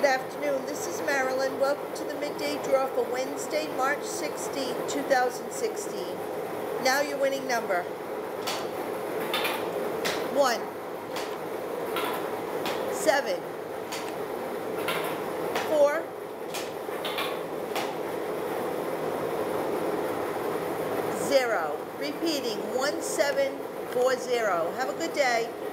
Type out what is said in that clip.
Good afternoon. This is Marilyn. Welcome to the Midday Draw for Wednesday, March 16, 2016. Now your winning number. 1, 7, 4, 0. Repeating, 1740. Have a good day.